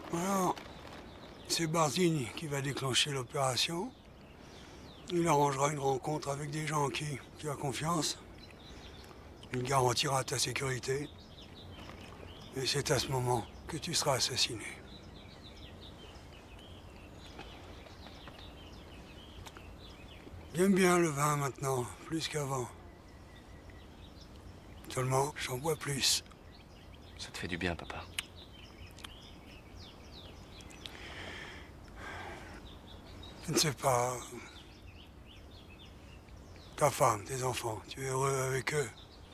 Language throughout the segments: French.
Alors, c'est Barzini qui va déclencher l'opération. Il arrangera une rencontre avec des gens en qui tu as confiance. Il garantira ta sécurité. Et c'est à ce moment que tu seras assassiné. J'aime bien le vin maintenant, plus qu'avant. Seulement, j'en bois plus. Ça te fait du bien, papa. Je ne sais pas. Ta femme, tes enfants, tu es heureux avec eux?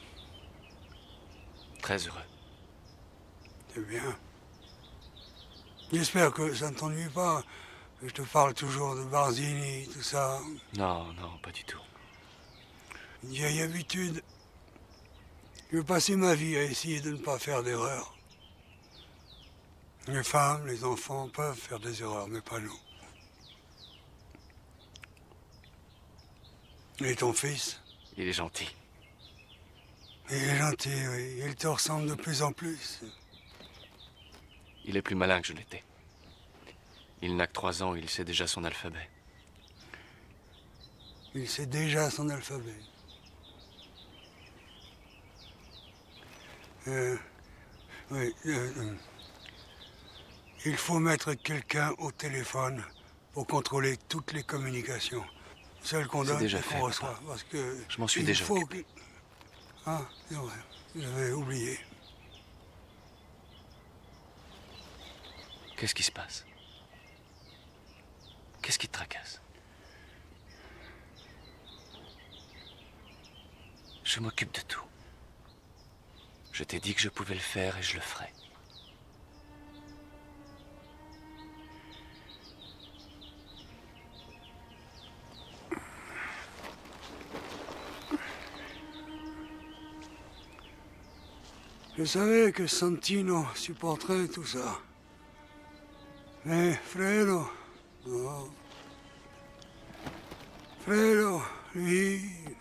Très heureux. C'est bien. J'espère que ça ne t'ennuie pas. Je te parle toujours de Barzini, tout ça. Non, non, pas du tout. Une vieille habitude. Je veux passer ma vie à essayer de ne pas faire d'erreurs. Les femmes, les enfants peuvent faire des erreurs, mais pas nous. Et ton fils? Il est gentil. Il est gentil, oui. Il te ressemble de plus en plus. Il est plus malin que je l'étais. Il n'a que 3 ans, il sait déjà son alphabet. Il sait déjà son alphabet. Oui. Il faut mettre quelqu'un au téléphone pour contrôler toutes les communications. Celles qu'on donne et qu'on reçoit. Parce que je m'en suis déjà occupé. Ah, c'est vrai. J'avais oublié. Qu'est-ce qui se passe? Qu'est-ce qui te tracasse? Je m'occupe de tout. Je t'ai dit que je pouvais le faire et je le ferai. Je savais que Santino supporterait tout ça. Mais Fredo, non. Fredo, lui...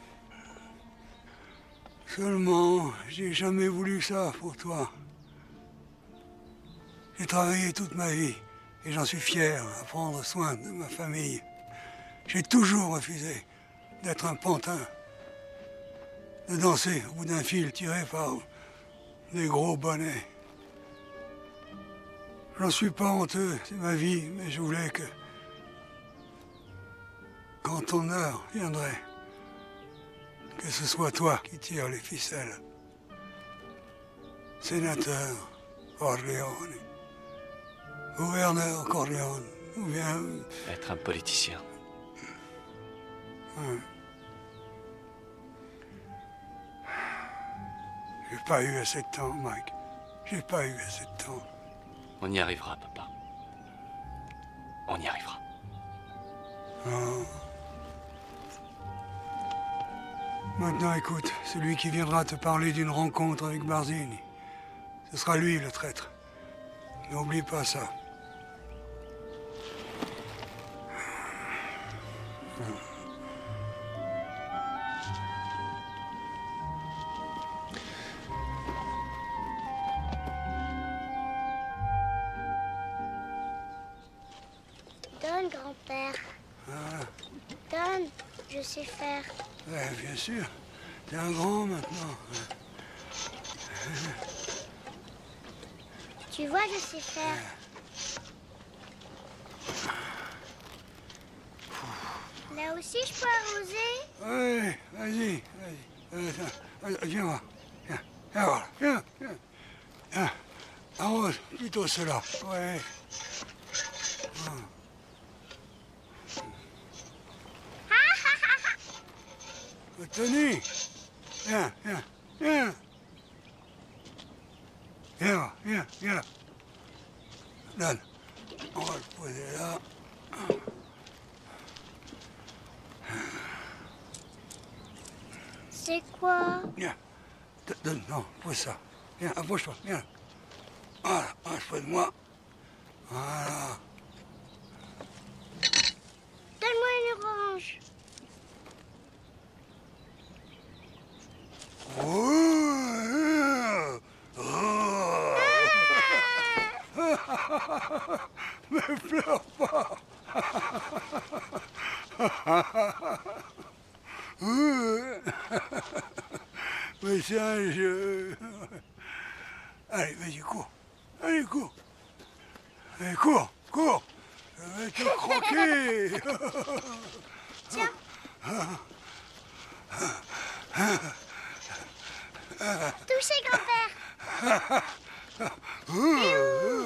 Seulement, j'ai jamais voulu ça pour toi. J'ai travaillé toute ma vie et j'en suis fier à prendre soin de ma famille. J'ai toujours refusé d'être un pantin, de danser au bout d'un fil tiré par des gros bonnets. J'en suis pas honteux, c'est ma vie, mais je voulais que, quand ton heure viendrait, que ce soit toi qui tires les ficelles. Sénateur Corleone, gouverneur Corleone, ou bien... Être un politicien. J'ai pas eu assez de temps, Mike. J'ai pas eu assez de temps. On y arrivera, papa. On y arrivera. Non. Maintenant, écoute, celui qui viendra te parler d'une rencontre avec Barzini, ce sera lui le traître. N'oublie pas ça. Donne, grand-père. Voilà. Donne, je sais faire. Ouais, bien sûr. T'es un grand maintenant. Tu vois, je sais faire. Là aussi, je peux arroser? Ouais, vas-y. Viens voir. Viens, voilà. Viens. Arrose plutôt cela. Ouais. Tony, viens. Viens là. Donne. On va le poser là. C'est quoi? Viens. Donne, non, pose ça. Viens, approche-toi, viens là. Voilà, approche-toi de moi. Voilà. Donne-moi une orange. Oh. Mais pleure pas. Mais c'est un jeu. Allez, vas-y, cours. Allez, cours. Allez, cours, cours. Je vais te croquer. Tiens. Touchez, grand-père.